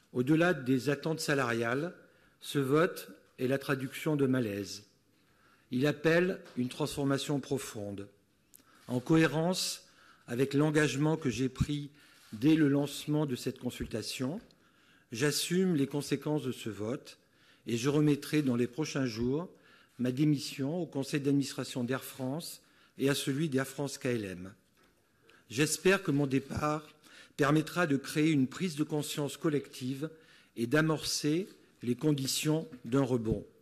Au-delà des attentes salariales, ce vote est la traduction de malaise. Il appelle une transformation profonde. En cohérence avec l'engagement que j'ai pris dès le lancement de cette consultation, j'assume les conséquences de ce vote et je remettrai dans les prochains jours ma démission au conseil d'administration d'Air France et à celui d'Air France KLM. J'espère que mon départ permettra de créer une prise de conscience collective et d'amorcer les conditions d'un rebond.